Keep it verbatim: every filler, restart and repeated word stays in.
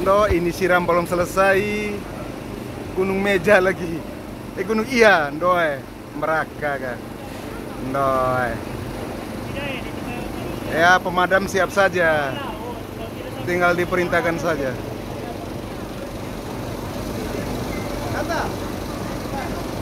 Ndo, ini siram belum selesai. Gunung Meja lagi. Eh Gunung Iya, Ndo eh. Meraka kan. Ndo eh. Ya, pemadam siap saja. Tinggal diperintahkan saja. Kata.